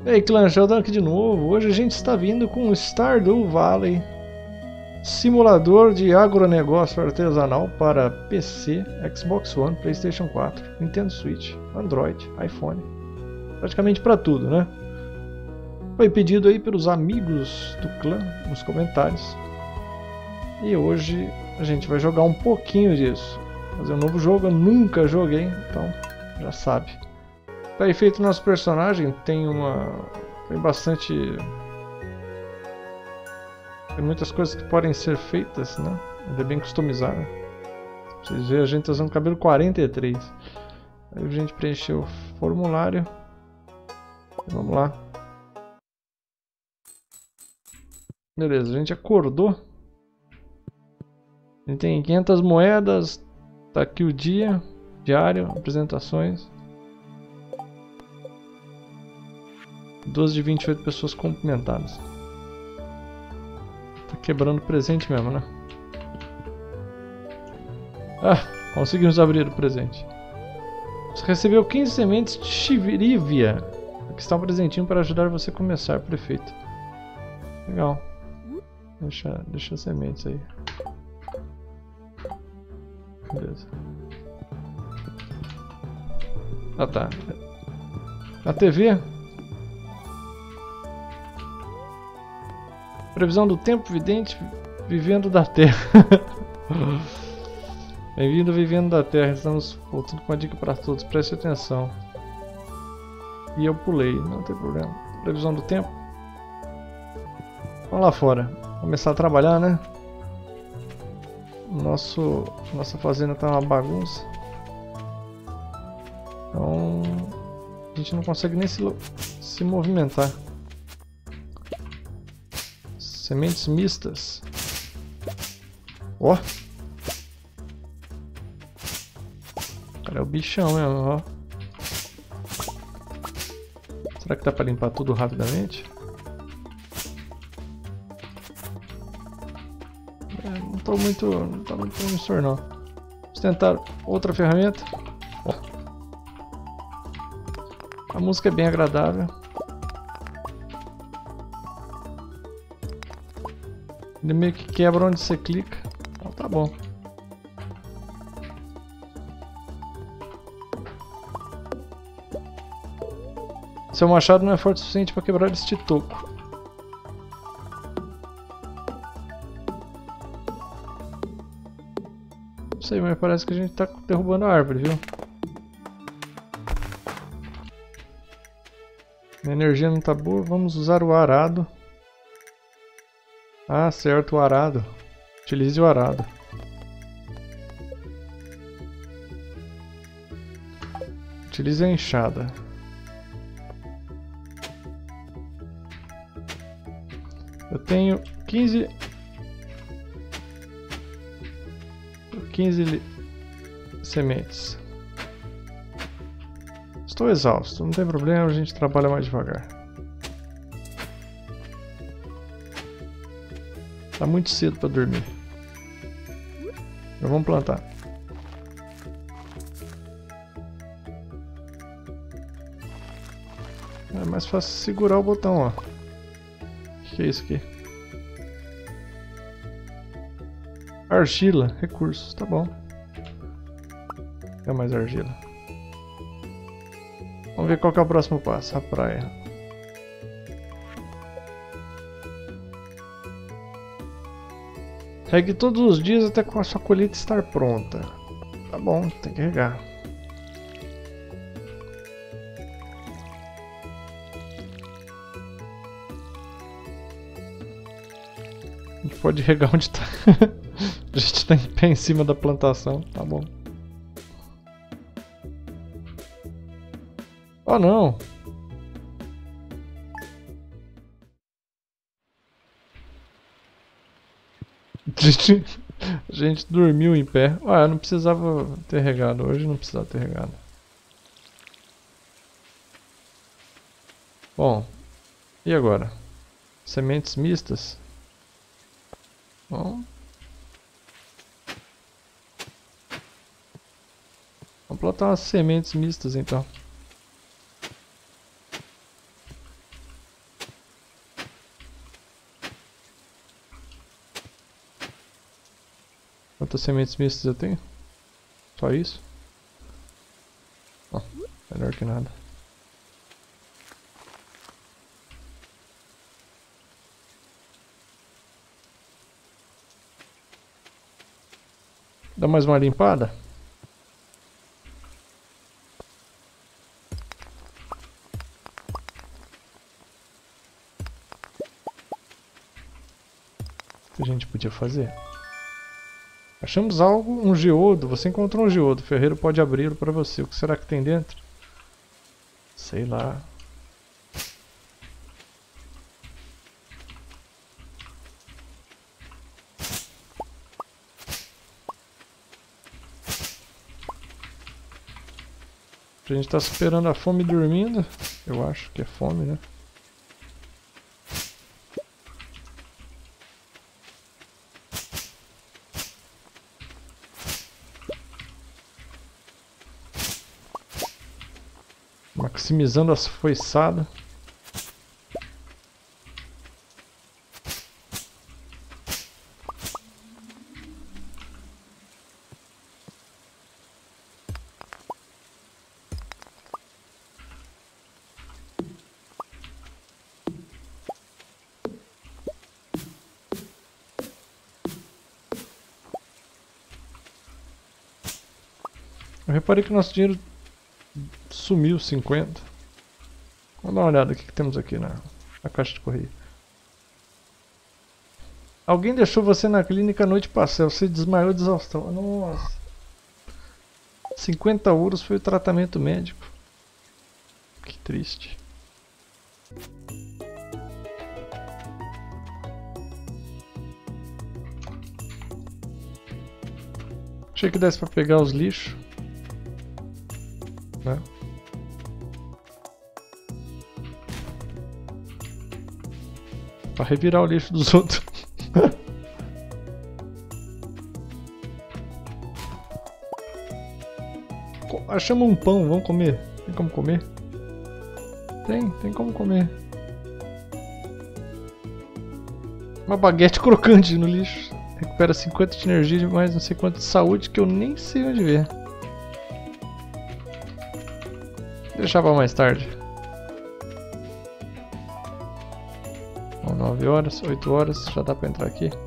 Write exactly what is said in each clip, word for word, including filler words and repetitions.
E aí, clã, Sheldon aqui de novo. Hoje a gente está vindo com o Stardew Valley, simulador de agronegócio artesanal para P C, Xbox One, PlayStation quatro, Nintendo Switch, Android, iPhone, praticamente para tudo, né? Foi pedido aí pelos amigos do clã nos comentários. E hoje a gente vai jogar um pouquinho disso. Fazer um novo jogo, eu nunca joguei, então já sabe. Para efeito, nosso personagem tem uma... tem bastante... tem muitas coisas que podem ser feitas, né? Ele é bem customizado. Vocês veem, a gente está usando o cabelo quarenta e três. Aí a gente preencheu o formulário. Vamos lá. Beleza, a gente acordou. A gente tem quinhentas moedas. Tá aqui o dia, diário, apresentações. doze de vinte e oito pessoas cumprimentadas. Tá quebrando presente mesmo, né? Ah, conseguimos abrir o presente. Você recebeu quinze sementes de Chivirívia. Aqui está um presentinho para ajudar você a começar, prefeito. Legal. Deixa, deixa as sementes aí. Beleza. Ah, tá. Na T V. Previsão do tempo, vidente, vivendo da Terra. Bem-vindo, vivendo da Terra. Estamos voltando com uma dica para todos. Preste atenção. E eu pulei, não tem problema. Previsão do tempo. Vamos lá fora. Começar a trabalhar, né? Nosso, nossa fazenda tá uma bagunça. Então a gente não consegue nem se, se movimentar. Sementes mistas. Ó. Oh. Cara, é o bichão mesmo, ó. Será que dá pra limpar tudo rapidamente? É, não tô muito. Não tá muito promissor não. Vamos tentar outra ferramenta. Oh. A música é bem agradável. Ele meio que quebra onde você clica. Então tá bom. Seu machado não é forte o suficiente para quebrar este toco. Não sei, mas parece que a gente tá derrubando a árvore, viu? A energia não tá boa, vamos usar o arado. Ah, certo, o arado. Utilize o arado. Utilize a enxada. Eu tenho quinze... quinze sementes. Estou exausto, não tem problema, a gente trabalha mais devagar. Tá muito cedo para dormir. Já vamos plantar. É mais fácil segurar o botão, ó. O que é isso aqui? Argila, recursos, tá bom. É mais argila. Vamos ver qual que é o próximo passo, a praia. Regue todos os dias até com a sua colheita estar pronta. Tá bom, tem que regar. A gente pode regar onde tá. A gente tá em pé em cima da plantação, tá bom. Oh não! A gente, a gente dormiu em pé. Ah, eu não precisava ter regado. Hoje não precisava ter regado. Bom, e agora? Sementes mistas? Bom. Vamos plantar umas sementes mistas então. Quantas sementes mistas eu tenho? Só isso? Oh, melhor que nada. Dá mais uma limpada? O que a gente podia fazer? Achamos algo, um geodo. Você encontrou um geodo. O ferreiro pode abri-lo para você. O que será que tem dentro? Sei lá. A gente tá esperando a fome dormindo. Eu acho que é fome, né? Maximizando as foiçadas. Eu reparei que nosso dinheiro sumiu cinquenta. Vamos dar uma olhada o que, que temos aqui na, na caixa de correio. Alguém deixou você na clínica à noite passada. Você desmaiou de exaustão. Nossa. cinquenta euros foi o tratamento médico. Que triste. Achei que desse pra pegar os lixos. Né? Pra revirar o lixo dos outros. Achamos um pão, vamos comer. Tem como comer? Tem, tem como comer. Uma baguete crocante no lixo. Recupera cinquenta de energia e mais não sei quanto de saúde que eu nem sei onde ver. Vou deixar pra mais tarde. Bom, nove horas, oito horas, já dá pra entrar aqui.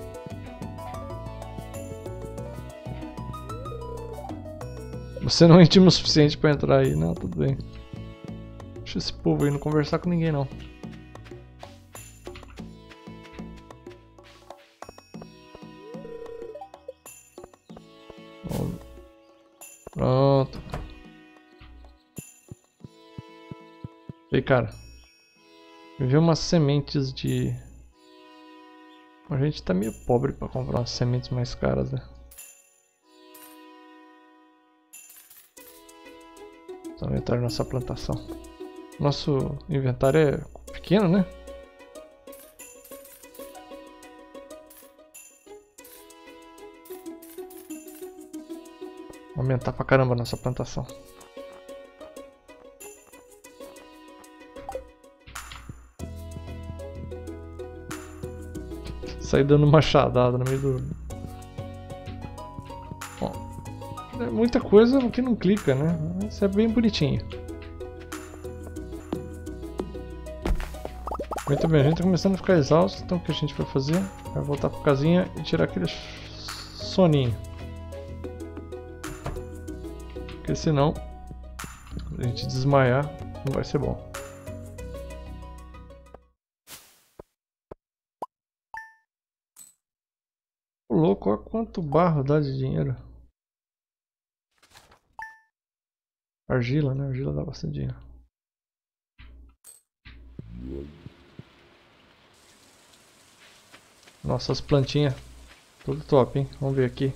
Você não é íntimo o suficiente pra entrar aí, não, tudo bem. Deixa esse povo aí não conversar com ninguém não. Pronto. E aí, cara, me vê umas sementes de... A gente tá meio pobre pra comprar umas sementes mais caras, né? Vamos aumentar nossa plantação. Nosso inventário é pequeno, né? Vou aumentar pra caramba a nossa plantação. Sair dando machadada no meio do... Bom, é muita coisa que não clica, né? Isso é bem bonitinho. Muito bem, a gente tá começando a ficar exausto, então o que a gente vai fazer? Vai voltar pra casinha e tirar aquele soninho. Porque senão, a gente desmaiar, não vai ser bom. Ô louco, olha quanto barro dá de dinheiro. Argila, né? Argila dá bastante dinheiro. Nossa, as plantinhas. Tudo top, hein? Vamos ver aqui.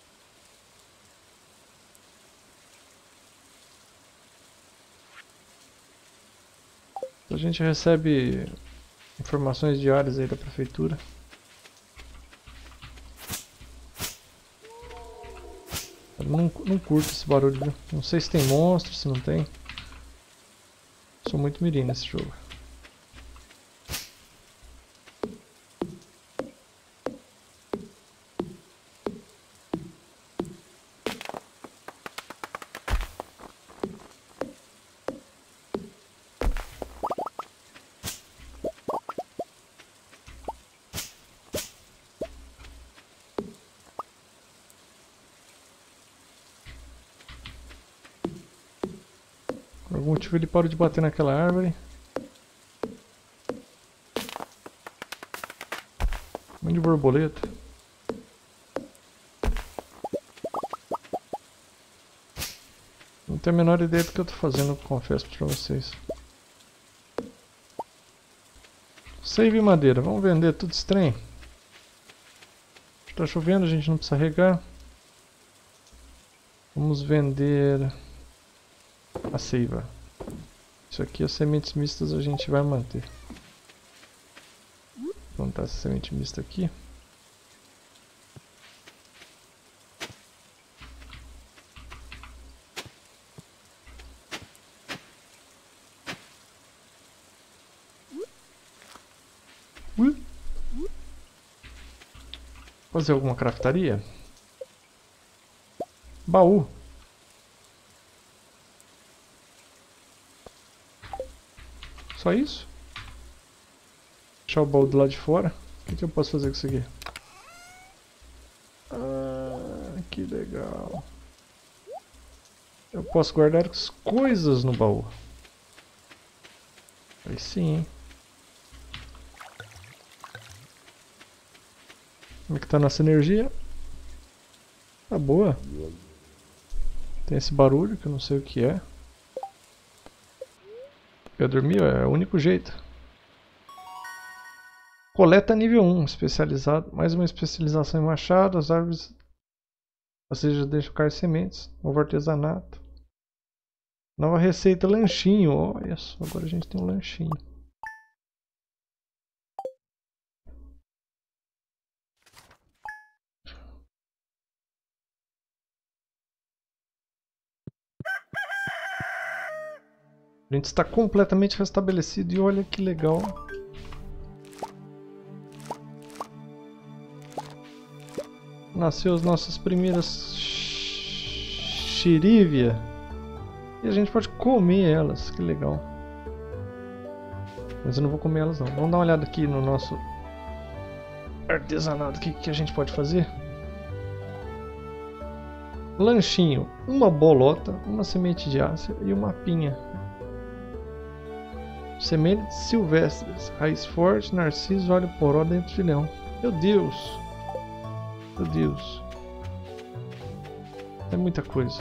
A gente recebe informações diárias aí da prefeitura. Eu não, não curto esse barulho, viu? Não sei se tem monstro, se não tem. Sou muito mirim nesse jogo. motivo ele parou de bater naquela árvore. Um monte de borboleta. Não tenho a menor ideia do que eu tô fazendo, confesso pra vocês. Save madeira, vamos vender tudo esse trem. Tá chovendo, a gente não precisa regar. Vamos vender a seiva. Isso aqui, as sementes mistas a gente vai manter. Vou plantar essa semente mista aqui. Fazer alguma craftaria? Baú. Só isso? Deixar o baú do lado de fora. O que, que eu posso fazer com isso aqui? Ah, que legal. Eu posso guardar as coisas no baú. Aí sim, hein? Como é que tá a nossa energia? Tá boa. Tem esse barulho que eu não sei o que é. Eu dormi, é o único jeito. Coleta nível um, especializado. Mais uma especialização em machado, as árvores. Ou seja, deixa cair sementes. Novo artesanato. Nova receita, lanchinho. Olha só, agora a gente tem um lanchinho. A gente está completamente restabelecido e olha que legal. Nasceu as nossas primeiras Shirívia. E a gente pode comer elas, que legal. Mas eu não vou comer elas não. Vamos dar uma olhada aqui no nosso artesanato. O que, que a gente pode fazer? Lanchinho, uma bolota, uma semente de ácia e uma pinha. Sementes silvestres, raiz forte, narciso, alho poró, dentro de leão. Meu Deus! Meu Deus! É muita coisa.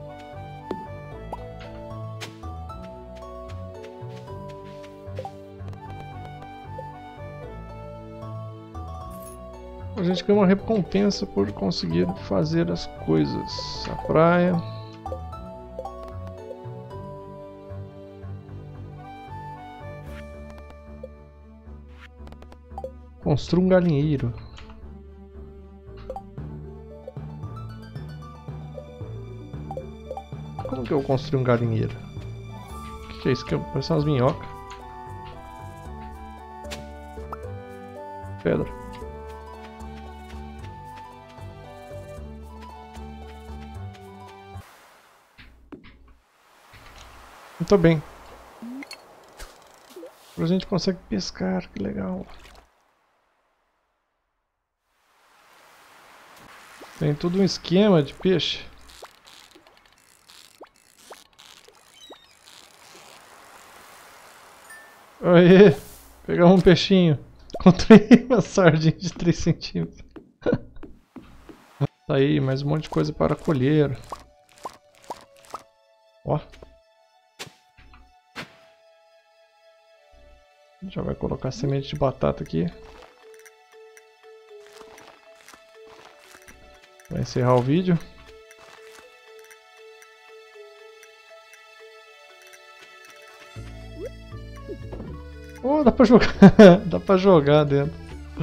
A gente ganha uma recompensa por conseguir fazer as coisas. A praia. Construa um galinheiro. Como que eu construo um galinheiro? O que, que é isso? Que parece umas minhocas. Pedra. Muito bem. Agora a gente consegue pescar, que legal. Tem todo um esquema de peixe. Aê! Pegamos um peixinho. Encontrei uma sardinha de três centímetros. Tá aí, mais um monte de coisa para colher. Ó. Já vai colocar semente de batata aqui. Vai encerrar o vídeo. Oh, dá pra jogar. Dá pra jogar dentro.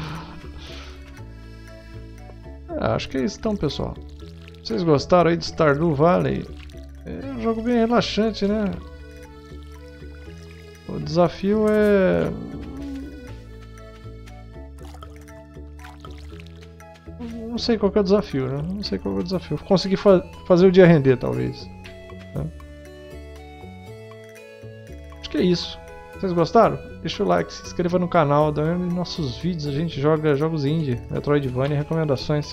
Ah, acho que é isso então, pessoal. Vocês gostaram aí de Stardew Valley? É um jogo bem relaxante, né? O desafio é... Não sei qual que é o desafio, né? Não sei qual que é o desafio. Conseguir fa fazer o dia render, talvez. Né? Acho que é isso. Vocês gostaram? Deixa o like, se inscreva no canal, dá nos nossos vídeos. A gente joga jogos indie, Metroidvania e recomendações.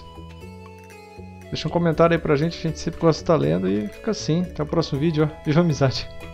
Deixa um comentário aí pra gente, a gente sempre gosta de estar lendo. E fica assim. Até o próximo vídeo. Ó. Viva a amizade!